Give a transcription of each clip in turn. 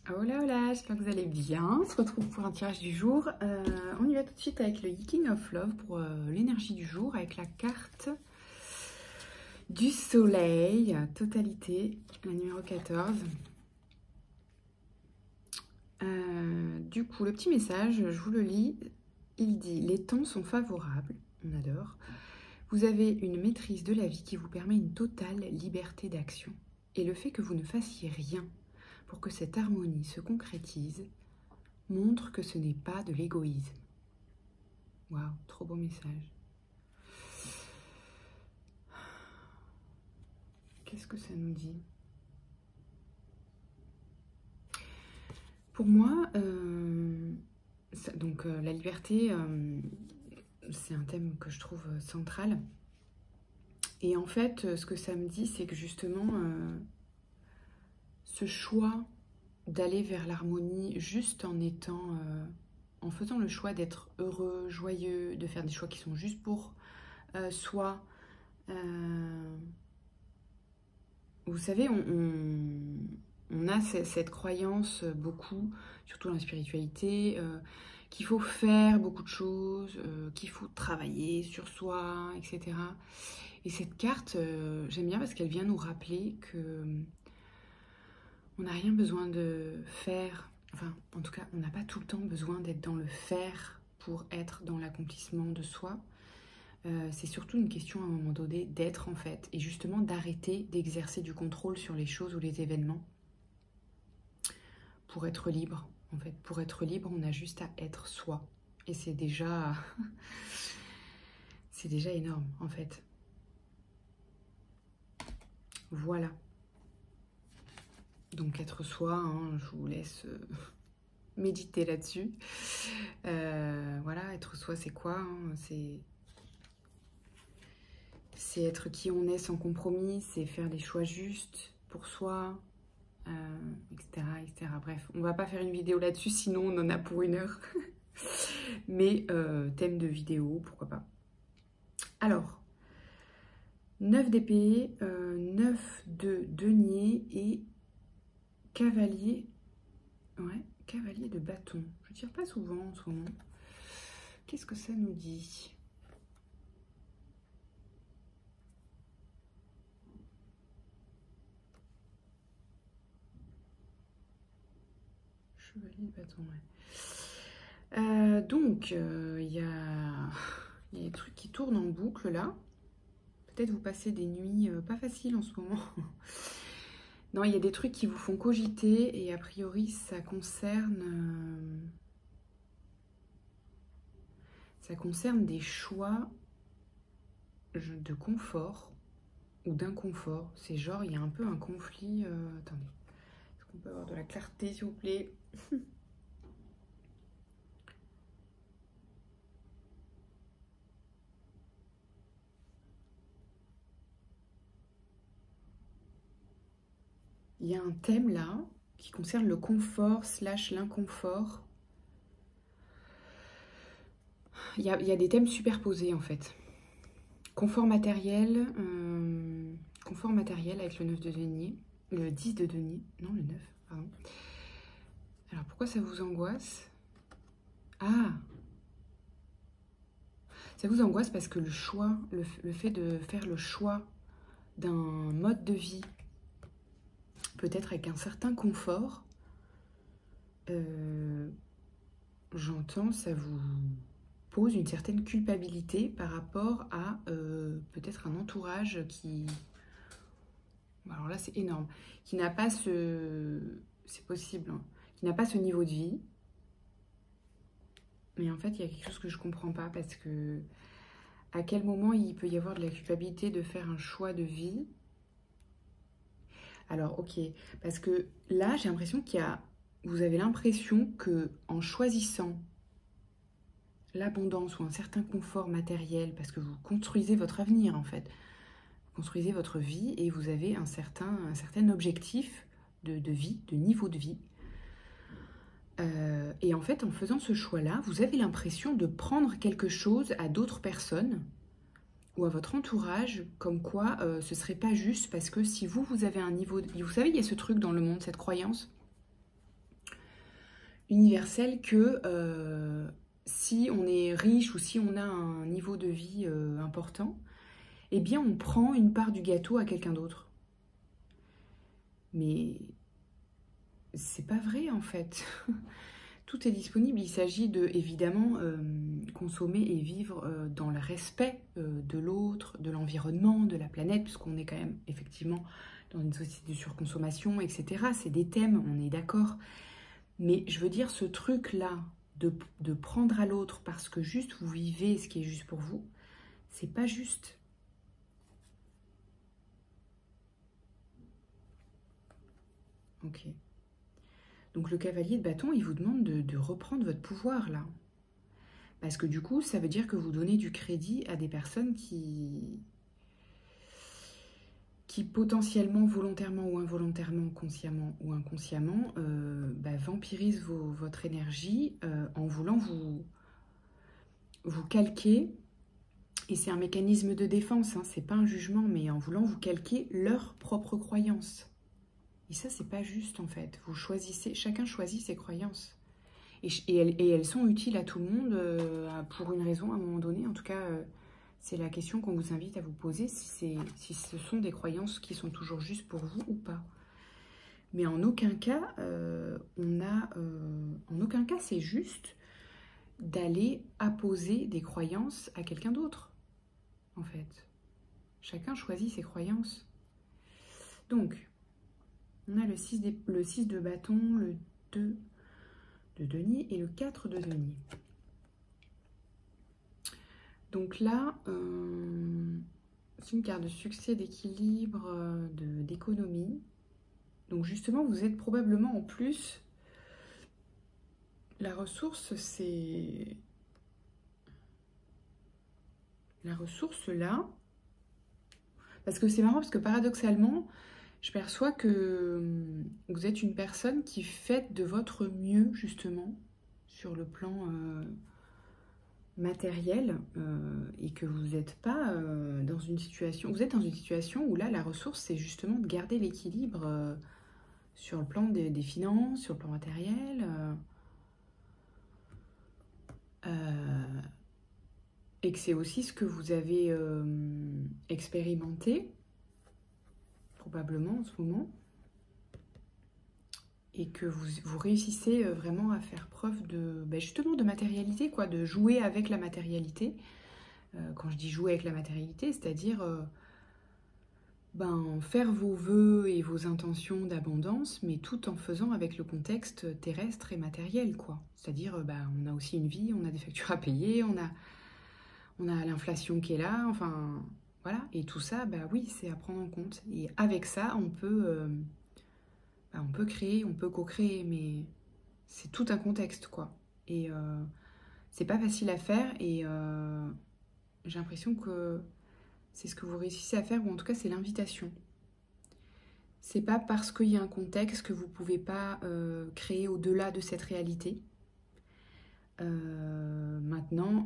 Hola hola, j'espère que vous allez bien. On se retrouve pour un tirage du jour. On y va tout de suite avec le King of Love pour l'énergie du jour, avec la carte du soleil, totalité, la numéro 14. Du coup, le petit message, je vous le lis. Il dit: les temps sont favorables, on adore. Vous avez une maîtrise de la vie qui vous permet une totale liberté d'action. Et le fait que vous ne fassiez rien pour que cette harmonie se concrétise montre que ce n'est pas de l'égoïsme. Waouh, trop beau message. Qu'est-ce que ça nous dit? Pour moi, la liberté, c'est un thème que je trouve central. Et en fait, ce que ça me dit, c'est que justement, ce choix d'aller vers l'harmonie juste en faisant le choix d'être heureux, joyeux, de faire des choix qui sont juste pour soi. Vous savez, on a cette croyance beaucoup, surtout dans la spiritualité, qu'il faut faire beaucoup de choses, qu'il faut travailler sur soi, etc. Et cette carte, j'aime bien parce qu'elle vient nous rappeler que on n'a rien besoin de faire. Enfin, en tout cas, on n'a pas tout le temps besoin d'être dans le faire pour être dans l'accomplissement de soi. C'est surtout une question à un moment donné d'être en fait, et justement d'arrêter d'exercer du contrôle sur les choses ou les événements pour être libre. En fait, pour être libre, on a juste à être soi, et c'est déjà c'est déjà énorme en fait. Voilà. Donc être soi, hein, je vous laisse méditer là-dessus. Voilà, être soi, c'est quoi, hein? C'est être qui on est sans compromis, c'est faire des choix justes pour soi, etc., etc. Bref, on va pas faire une vidéo là-dessus, sinon on en a pour 1 heure. Mais thème de vidéo, pourquoi pas. Alors, 9 d'épée, 9 de denier et cavalier. Ouais, cavalier de bâton. Je tire pas souvent en ce moment. Qu'est-ce que ça nous dit ? Chevalier de bâton, ouais. Donc, il y a des trucs qui tournent en boucle là. Peut-être vous passez des nuits pas faciles en ce moment. Non, il y a des trucs qui vous font cogiter et a priori ça concerne des choix de confort ou d'inconfort. C'est genre, il y a un peu un conflit. Attendez, est-ce qu'on peut avoir de la clarté s'il vous plaît? Il y a un thème là qui concerne le confort / l'inconfort. Il y a des thèmes superposés en fait. Confort matériel avec le 9 de denier, le 10 de denier, non le 9, pardon. Alors pourquoi ça vous angoisse? Ah, ça vous angoisse parce que le choix, le fait de faire le choix d'un mode de vie, peut-être avec un certain confort, j'entends, ça vous pose une certaine culpabilité par rapport à peut-être un entourage qui... Alors là, c'est énorme. Qui n'a pas ce... C'est possible, hein, qui n'a pas ce niveau de vie. Mais en fait, il y a quelque chose que je ne comprends pas parce que... À quel moment il peut y avoir de la culpabilité de faire un choix de vie? Alors, ok, parce que là, j'ai l'impression qu'il y a... Vous avez l'impression que en choisissant l'abondance ou un certain confort matériel, parce que vous construisez votre avenir en fait, vous construisez votre vie et vous avez un certain objectif de vie, de niveau de vie. Et en fait, en faisant ce choix-là, vous avez l'impression de prendre quelque chose à d'autres personnes ou à votre entourage, comme quoi ce serait pas juste, parce que si vous avez un niveau... Vous savez, il y a ce truc dans le monde, cette croyance universel que si on est riche ou si on a un niveau de vie important, eh bien on prend une part du gâteau à quelqu'un d'autre. Mais c'est pas vrai en fait. Tout est disponible. Il s'agit de, évidemment, consommer et vivre dans le respect de l'autre, de l'environnement, de la planète, puisqu'on est quand même effectivement dans une société de surconsommation, etc. C'est des thèmes, on est d'accord. Mais je veux dire, ce truc-là, de prendre à l'autre parce que juste vous vivez ce qui est juste pour vous, c'est pas juste. Ok. Donc le cavalier de bâton, il vous demande de reprendre votre pouvoir là. Parce que du coup, ça veut dire que vous donnez du crédit à des personnes qui potentiellement, volontairement ou involontairement, consciemment ou inconsciemment, vampirisent votre énergie en voulant vous calquer. Et c'est un mécanisme de défense, hein, c'est pas un jugement, mais en voulant vous calquer leurs propres croyances. Et ça, c'est pas juste en fait. Vous choisissez, chacun choisit ses croyances. Et elles sont utiles à tout le monde pour une raison à un moment donné. En tout cas, c'est la question qu'on vous invite à vous poser, si ce sont des croyances qui sont toujours justes pour vous ou pas. Mais en aucun cas, en aucun cas, c'est juste d'aller apposer des croyances à quelqu'un d'autre, en fait. Chacun choisit ses croyances. Donc, on a le 6 de bâton, le 2 de denier et le 4 de denier. Donc là, c'est une carte de succès, d'équilibre, d'économie. Donc justement, vous êtes probablement en plus... La ressource, c'est... La ressource là... Parce que c'est marrant, parce que paradoxalement, je perçois que vous êtes une personne qui fait de votre mieux, justement, sur le plan... matériel et que vous n'êtes pas dans une situation... Vous êtes dans une situation où là, la ressource, c'est justement de garder l'équilibre sur le plan des finances, sur le plan matériel. Et que c'est aussi ce que vous avez expérimenté, probablement en ce moment. Et que vous réussissez vraiment à faire preuve de, justement de matérialité, quoi, de jouer avec la matérialité. Quand je dis jouer avec la matérialité, c'est-à-dire faire vos vœux et vos intentions d'abondance, mais tout en faisant avec le contexte terrestre et matériel, quoi. C'est-à-dire, on a aussi une vie, on a des factures à payer, on a l'inflation qui est là, enfin, voilà. Et tout ça, oui, c'est à prendre en compte. Et avec ça, on peut créer, on peut co-créer, mais c'est tout un contexte, quoi. Et c'est pas facile à faire, et j'ai l'impression que c'est ce que vous réussissez à faire, ou en tout cas, c'est l'invitation. C'est pas parce qu'il y a un contexte que vous pouvez pas créer au-delà de cette réalité. Maintenant,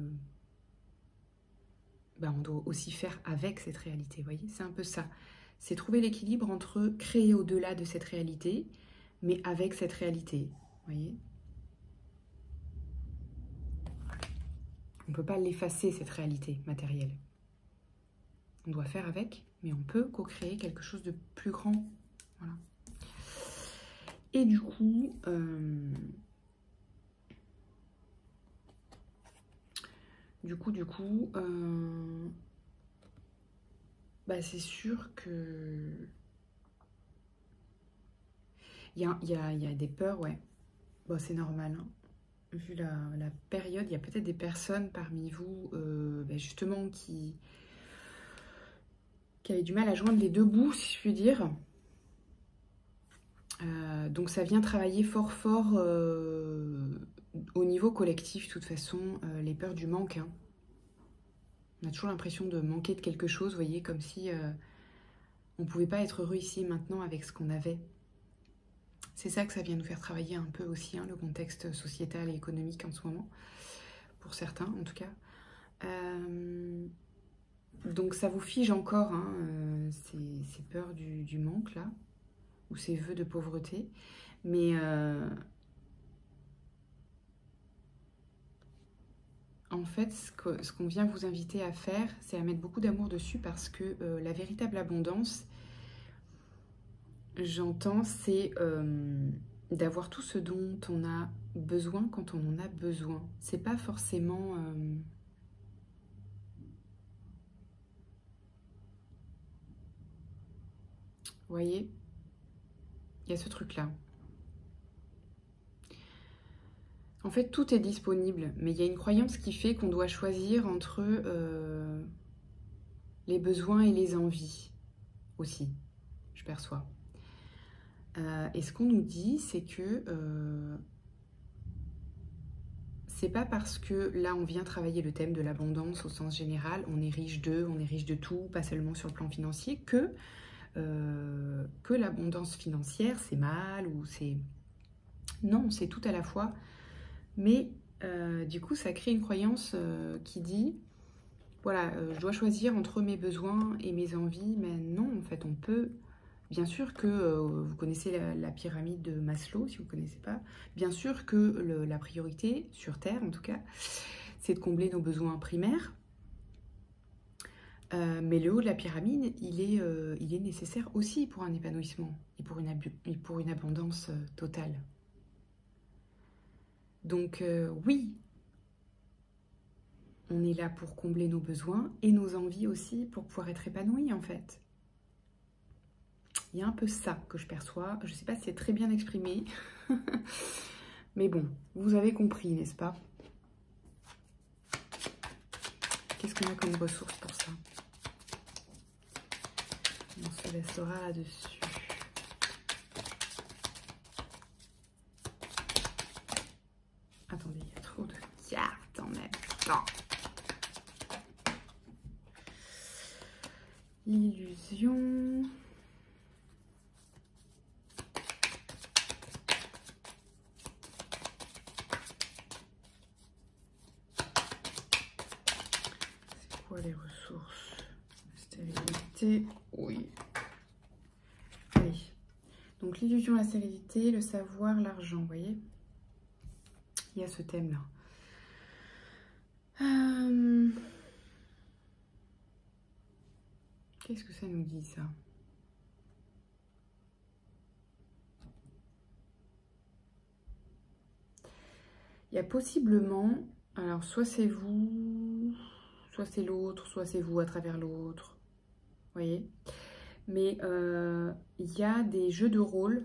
on doit aussi faire avec cette réalité, vous voyez, c'est un peu ça. C'est trouver l'équilibre entre créer au-delà de cette réalité, mais avec cette réalité, vous voyez. On ne peut pas l'effacer, cette réalité matérielle. On doit faire avec, mais on peut co-créer quelque chose de plus grand. Voilà. Et du coup, c'est sûr que il y a des peurs, ouais. Bon, c'est normal, hein. Vu la période, il y a peut-être des personnes parmi vous, justement, qui avaient du mal à joindre les deux bouts, si je puis dire. Donc ça vient travailler fort au niveau collectif, de toute façon, les peurs du manque, hein. On a toujours l'impression de manquer de quelque chose, vous voyez, comme si on ne pouvait pas être heureux ici maintenant avec ce qu'on avait. C'est ça que ça vient nous faire travailler un peu aussi, hein, le contexte sociétal et économique en ce moment, pour certains en tout cas. Donc ça vous fige encore, hein, ces peurs du manque là, ou ces vœux de pauvreté. Mais en fait, ce qu'on vient vous inviter à faire, c'est à mettre beaucoup d'amour dessus parce que la véritable abondance, j'entends, c'est d'avoir tout ce dont on a besoin quand on en a besoin. C'est pas forcément... vous voyez, il y a ce truc-là. En fait, tout est disponible, mais il y a une croyance qui fait qu'on doit choisir entre les besoins et les envies aussi, je perçois. Et ce qu'on nous dit, c'est que c'est pas parce que là on vient travailler le thème de l'abondance au sens général, on est riche de tout, pas seulement sur le plan financier, que l'abondance financière c'est mal ou c'est... Non, c'est tout à la fois. Mais du coup, ça crée une croyance qui dit, voilà, je dois choisir entre mes besoins et mes envies. Mais non, en fait, on peut... Bien sûr que vous connaissez la pyramide de Maslow, si vous ne connaissez pas. Bien sûr que la priorité, sur Terre en tout cas, c'est de combler nos besoins primaires. Mais le haut de la pyramide, il est nécessaire aussi pour un épanouissement et pour une abondance totale. Donc oui, on est là pour combler nos besoins et nos envies aussi pour pouvoir être épanoui en fait. Il y a un peu ça que je perçois. Je ne sais pas si c'est très bien exprimé. Mais bon, vous avez compris, n'est-ce pas? Qu'est-ce qu'on a comme ressource pour ça? On se laissera là-dessus. Attendez, il y a trop de cartes en même temps. L'illusion. C'est quoi les ressources? Stérilité. Oui. Oui. Donc l'illusion, la stérilité, le savoir, l'argent, vous voyez? Il y a ce thème-là. Qu'est-ce que ça nous dit, ça? Il y a possiblement, alors soit c'est vous, soit c'est l'autre, soit c'est vous à travers l'autre, vous voyez? Mais il y a des jeux de rôle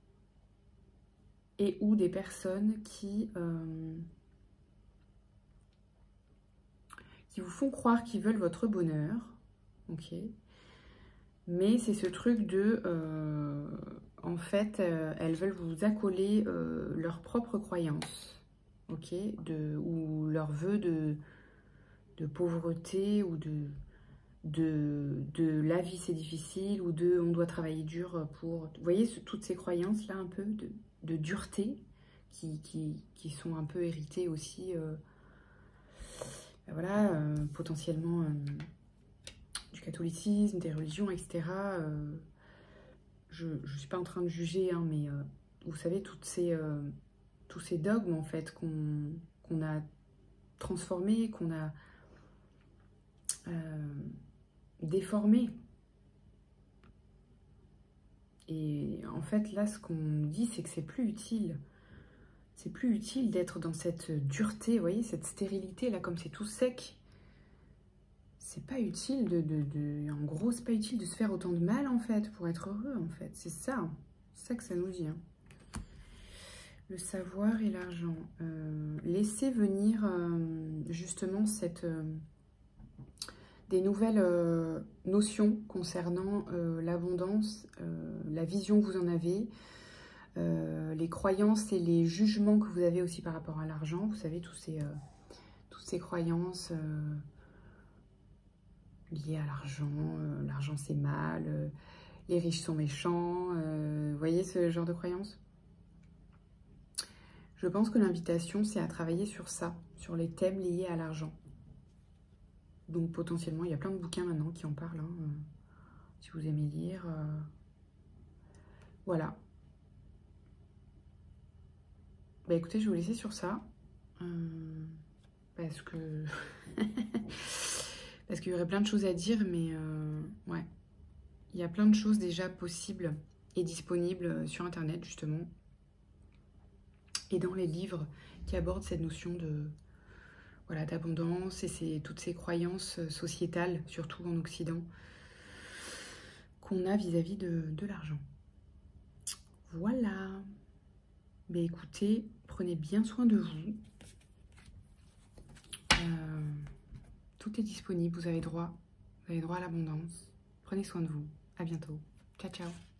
et ou des personnes qui vous font croire qu'ils veulent votre bonheur, ok? Mais c'est ce truc de, en fait, elles veulent vous accoler leurs propres croyances, ok? Ou leurs vœux de pauvreté ou de la vie c'est difficile ou de on doit travailler dur pour... Vous voyez, toutes ces croyances-là un peu de dureté qui sont un peu héritées aussi, voilà, potentiellement... du catholicisme, des religions, etc. Je ne suis pas en train de juger, hein, mais vous savez, tous ces dogmes, en fait, qu'on a transformés, qu'on a déformés. Et en fait, là, ce qu'on nous dit, c'est que c'est plus utile. C'est plus utile d'être dans cette dureté, vous voyez, cette stérilité, là, comme c'est tout sec. C'est pas utile en gros, c'est pas utile de se faire autant de mal, en fait, pour être heureux, en fait. C'est ça que ça nous dit. Hein. Le savoir et l'argent. Laissez venir, justement, des nouvelles notions concernant l'abondance, la vision que vous en avez, les croyances et les jugements que vous avez aussi par rapport à l'argent. Vous savez, toutes ces croyances... lié à l'argent, l'argent c'est mal, les riches sont méchants, vous voyez ce genre de croyances? Je pense que l'invitation c'est à travailler sur ça, sur les thèmes liés à l'argent. Donc potentiellement, il y a plein de bouquins maintenant qui en parlent, hein, si vous aimez lire. Voilà. Bah écoutez, je vais vous laisser sur ça. parce que parce qu'il y aurait plein de choses à dire, mais ouais, il y a plein de choses déjà possibles et disponibles sur Internet, justement, et dans les livres qui abordent cette notion de, voilà, d'abondance et toutes ces croyances sociétales, surtout en Occident, qu'on a vis-à-vis de l'argent. Voilà. Ben écoutez, prenez bien soin de vous. Tout est disponible, vous avez droit à l'abondance. Prenez soin de vous. À bientôt. Ciao, ciao.